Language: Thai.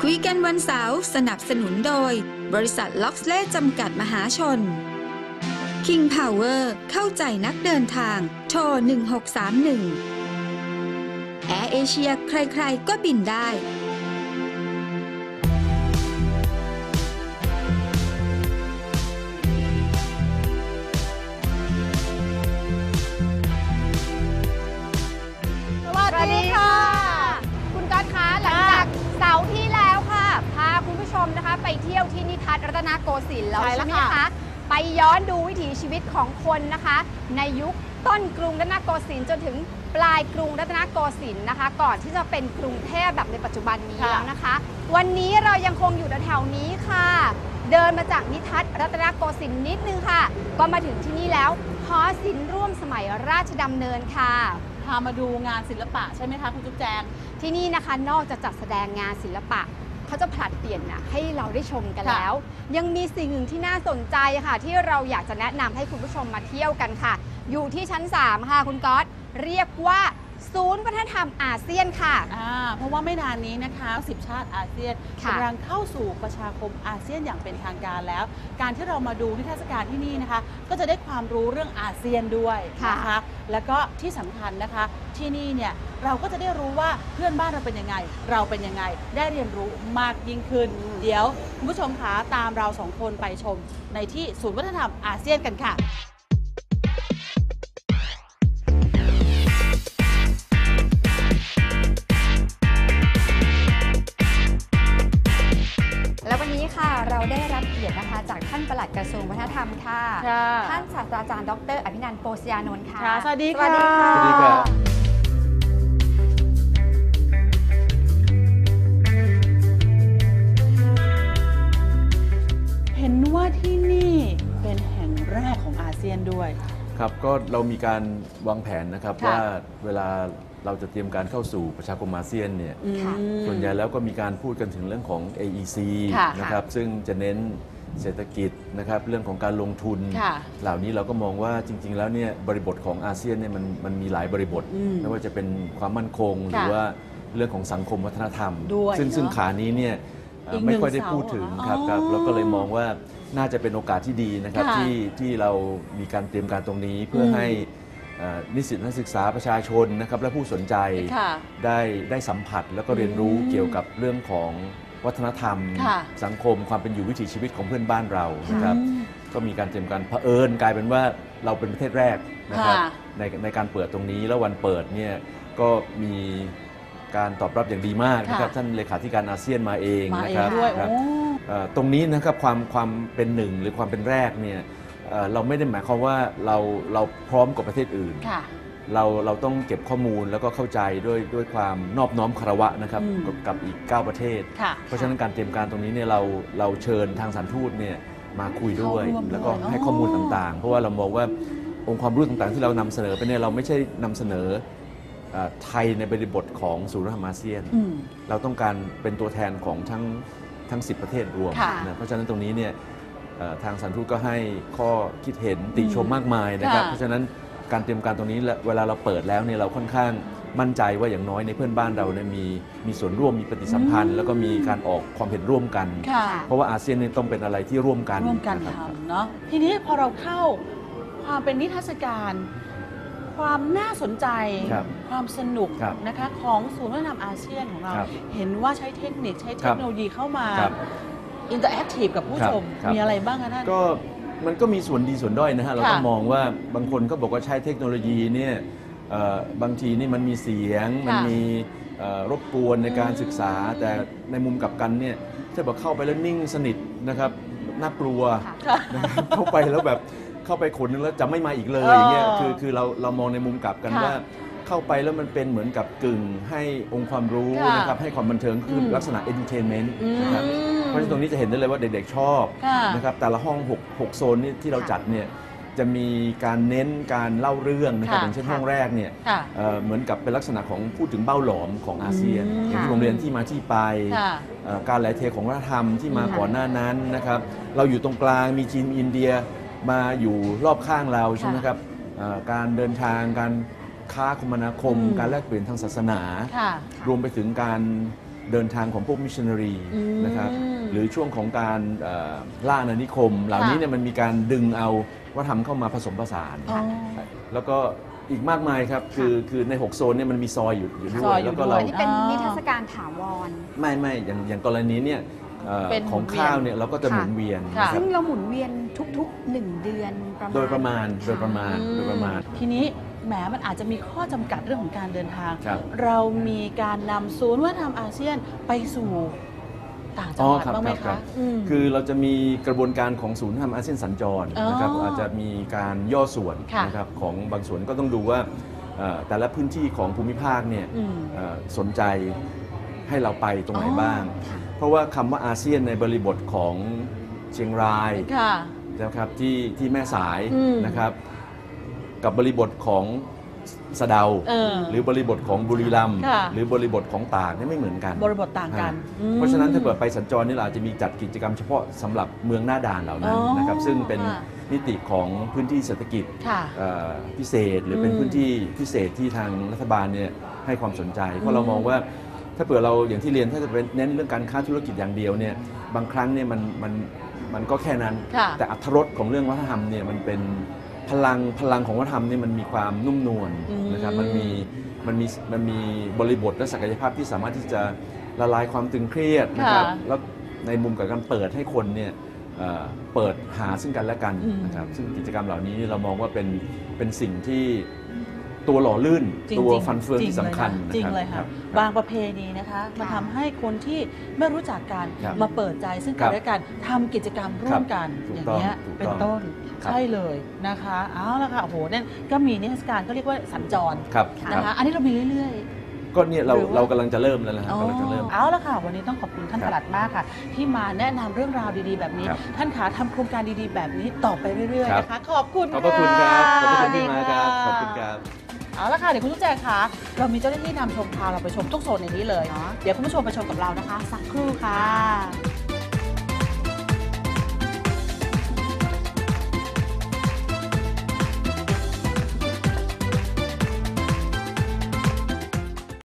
คุยกันวันเสาร์สนับสนุนโดยบริษัทล็อกเล่จำกัดมหาชน King Power เข้าใจนักเดินทางโทร1631 แอร์เอเชียใครๆก็บินได้สวัสดีค่ะคุณก๊อตคะหลังจากเสาร์ที่แล้วค่ะพาคุณผู้ชมนะคะไปเที่ยวที่นิทรรศรัตนโกสินทร์แล้วใช่ไหมคะไปย้อนดูวิถีชีวิตของคนนะคะในยุคต้นกรุงรัตนโกสินทร์จนถึงปลายกรุงรัตนโกสินทร์นะคะก่อนที่จะเป็นกรุงเทพแบบในปัจจุบันนี้แล้วนะคะวันนี้เรายังคงอยู่แถวๆนี้ค่ะเดินมาจากนิทรรศรัตนโกสินทร์นิดนึงค่ะก็มาถึงที่นี่แล้วหอศิลป์ร่วมสมัยราชดำเนินค่ะพามาดูงานศิลปะใช่ไหมคะคุณจุ๊บแจงที่นี่นะคะนอกจากจัดแสดงงานศิลปะเขาจะผลัดเปลี่ยนนะให้เราได้ชมกันแล้วยังมีสิ่งหนึ่งที่น่าสนใจค่ะที่เราอยากจะแนะนำให้คุณผู้ชมมาเที่ยวกันค่ะอยู่ที่ชั้น3ค่ะคุณก๊อตเรียกว่าศูนย์วัฒนธรรมอาเซียนค่ะเพราะว่าไม่นานนี้นะคะ10ชาติอาเซียนกำลังเข้าสู่ประชาคมอาเซียนอย่างเป็นทางการแล้วการที่เรามาดูนิทรรศการที่นี่นะคะก็จะได้ความรู้เรื่องอาเซียนด้วยนะคะแล้วก็ที่สำคัญนะคะที่นี่เนี่ยเราก็จะได้รู้ว่าเพื่อนบ้านเราเป็นยังไงเราเป็นยังไงได้เรียนรู้มากยิ่งขึ้นเดี๋ยวคุณผู้ชมคะตามเรา2คนไปชมในที่ศูนย์วัฒนธรรมอาเซียนกันค่ะและวันนี้ค่ะเราได้รับเกียรตินะคะจากท่านปลัดกระทรวงวัฒนธรรมค่ะท่านศาสตราจารย์ดร.อภินันท์โปสยานนท์ค่ะสวัสดีค่ะสวัสดีค่ะเห็นว่าที่นี่เป็นแห่งแรกของอาเซียนด้วยครับก็เรามีการวางแผนนะครับว่าเวลาเราจะเตรียมการเข้าสู่ประชาคมอาเซียนเนี่ยส่วนใหญ่แล้วก็มีการพูดกันถึงเรื่องของ AEC นะครับซึ่งจะเน้นเศรษฐกิจนะครับเรื่องของการลงทุนเหล่านี้เราก็มองว่าจริงๆแล้วเนี่ยบริบทของอาเซียนเนี่ยมันมีหลายบริบทไม่ว่าจะเป็นความมั่นคงหรือว่าเรื่องของสังคมวัฒนธรรมซึ่งขานี้เนี่ยไม่ค่อยได้พูดถึงครับเราก็เลยมองว่าน่าจะเป็นโอกาสที่ดีนะครับที่เรามีการเตรียมการตรงนี้เพื่อให้นิสิตนักศึกษาประชาชนนะครับและผู้สนใจได้สัมผัสแล้วก็เรียนรู้เกี่ยวกับเรื่องของวัฒนธรรมสังคมความเป็นอยู่วิถีชีวิตของเพื่อนบ้านเรานะครับก็มีการเตรียมการเผอิญกลายเป็นว่าเราเป็นประเทศแรกนะครับในการเปิดตรงนี้แล้ววันเปิดเนี่ยก็มีการตอบรับอย่างดีมากนะครับท่านเลขาธิการอาเซียนมาเองนะครับตรงนี้นะครับความเป็นหนึ่งหรือความเป็นแรกเนี่ยเราไม่ได้หมายความว่าเราพร้อมกว่าประเทศอื่นเราต้องเก็บข้อมูลแล้วก็เข้าใจด้วยความนอบน้อมคารวะนะครับกับอีก9ประเทศเพราะฉะนั้นการเตรียมการตรงนี้เนี่ยเราเชิญทางสถานทูตเนี่ยมาคุยด้วยแล้วก็ให้ข้อมูลต่างๆเพราะว่าเรามองว่าองค์ความรู้ต่างๆที่เรานำเสนอไปเนี่ยเราไม่ใช่นำเสนอไทยในบริบทของศูนย์วัฒนธรรมอาเซียนเราต้องการเป็นตัวแทนของทั้ง10ประเทศรวมนะเพราะฉะนั้นตรงนี้เนี่ยทางสถานทูตก็ให้ข้อคิดเห็นติชมมากมายนะครับเพราะฉะนั้นการเตรียมการตรงนี้เวลาเราเปิดแล้วเนี่ยเราค่อนข้างมั่นใจว่าอย่างน้อยในเพื่อนบ้านเราเนี่ยมีส่วนร่วมมีปฏิสัมพันธ์แล้วก็มีการออกความเห็นร่วมกันเพราะว่าอาเซียนเนี่ยต้องเป็นอะไรที่ร่วมกันทำเนาะทีนี้พอเราเข้าความเป็นนิทรรศการความน่าสนใจความสนุกนะคะของศูนย์วัฒนธรรมอาเซียนของเราเห็นว่าใช้เทคนิคใช้เทคโนโลยีเข้ามาอินเตอร์แอคทีฟกับผู้ชมมีอะไรบ้างคะท่านก็มันก็มีส่วนดีส่วนด้อยนะฮะเราต้องมองว่าบางคนก็บอกว่าใช้เทคโนโลยีเนี่ยบางทีนี่มันมีเสียงมันมีรบกวนในการศึกษาแต่ในมุมกลับกันเนี่ยถ้าบอกเข้าไปแล้วนิ่งสนิทนะครับน่ากลัวเข้าไปแล้วแบบเข้าไปคนนึงแล้วจะไม่มาอีกเลยอย่างเงี้ยคือเรามองในมุมกลับกันว่าเข้าไปแล้วมันเป็นเหมือนกับกึ่งให้องค์ความรู้นะครับให้ความบันเทิงคือลักษณะ entertainment นะครับเพราะฉะนั้นตรงนี้จะเห็นได้เลยว่าเด็กๆชอบนะครับแต่ละห้อง6โซนนี่ที่เราจัดเนี่ยจะมีการเน้นการเล่าเรื่องนะครับอย่างเช่นห้องแรกเนี่ยเหมือนกับเป็นลักษณะของพูดถึงเบ้าหลอมของอาเซียนอย่างที่ผมเรียนที่มาที่ไปการไหลเทของวัฒนธรรมที่มาก่อนหน้านั้นนะครับเราอยู่ตรงกลางมีจีนอินเดียมาอยู่รอบข้างเราใช่ไหมครับการเดินทางการค้าคมนาคมการแลกเปลี่ยนทางศาสนารวมไปถึงการเดินทางของพวกมิชชันนารีนะครับหรือช่วงของการล่าอาณานิคม เหล่านี้เนี่ยมันมีการดึงเอาวัฒนธรรมเข้ามาผสมผสานแล้วก็อีกมากมายครับคือใน6โซนเนี่ยมันมีซอยอยู่ด้วยแล้วก็เราอันนี้เป็นนิทรรศการถาวรไม่อย่างกรณีเนี่ยของข้าวเนี่ยเราก็จะหมุนเวียนนะครับซึ่งเราหมุนเวียนทุกๆ1 เดือนโดยประมาณทีนี้แหมมันอาจจะมีข้อจำกัดเรื่องของการเดินทางครับเรามีการนำศูนย์วัฒนธรรมอาเซียนไปสู่ต่างจังหวัดบ้างไหมคะคือเราจะมีกระบวนการของศูนย์วัฒนธรรมอาเซียนสัญจรนะครับอาจจะมีการย่อส่วนนะครับของบางส่วนก็ต้องดูว่าแต่ละพื้นที่ของภูมิภาคเนี่ยสนใจให้เราไปตรงไหนบ้างเพราะว่าคำว่าอาเซียนในบริบทของเชียงรายนะครับที่แม่สายนะครับกับบริบทของสะเดาหรือบริบทของบุรีรัมย์หรือบริบทของตากนี่ไม่เหมือนกันบริบทต่างกันเพราะฉะนั้นถ้าเกิดไปสัญจรนี่เราจะมีจัดกิจกรรมเฉพาะสำหรับเมืองหน้าด่านเหล่านั้นนะครับซึ่งเป็นมิติของพื้นที่เศรษฐกิจพิเศษหรือเป็นพื้นที่พิเศษที่ทางรัฐบาลเนี่ยให้ความสนใจเพราะเรามองว่าถ้าเผื่อเราอย่างที่เรียนถ้าจะเป็นเน้นเรื่องการค้าธุรกิจอย่างเดียวเนี่ยบางครั้งเนี่ยมันก็แค่นั้นแต่อรรถรสของเรื่องวัฒนธรรมเนี่ยมันเป็นพลังของวัฒนธรรมนี่มันมีความนุ่มนวลนะครับมันมีบริบทและศักยภาพที่สามารถที่จะละลายความตึงเครียดนะครับแล้วในมุมกับการเปิดให้คนเนี่ยเปิดหาซึ่งกันและกันนะครับซึ่งกิจกรรมเหล่านี้เรามองว่าเป็นสิ่งที่ตัวหล่อลื่นตัวฟันเฟืองที่สำคัญจริงเลยค่ะบางประเพณีนะคะมาทำให้คนที่ไม่รู้จักกันมาเปิดใจซึ่งกันและกันทำกิจกรรมร่วมกันอย่างนี้เป็นต้นใช่เลยนะคะเอาละค่ะโอ้โหเนี่ยก็มีนิทรรศการก็เรียกว่าสัญจรนะคะอันนี้เรามีเรื่อยๆก็เนี่ยเรากำลังจะเริ่มแล้วนะครับกำลังจะเริ่มเอาละค่ะวันนี้ต้องขอบคุณท่านปลัดมากค่ะที่มาแนะนำเรื่องราวดีๆแบบนี้ท่านขาทำโครงการดีๆแบบนี้ต่อไปเรื่อยๆนะคะขอบคุณขอบคุณครับขอบคุณที่มาครับขอบคุณครับเอาละค่ะเดี๋ยวคุณลูกแจงคะเรามีเจ้าหน้าที่นำชมพาเราไปชมทุกโซนในนี้เลยเดี๋ยวคุณผู้ชมไปชมกับเรานะคะสักครู่ค่ะ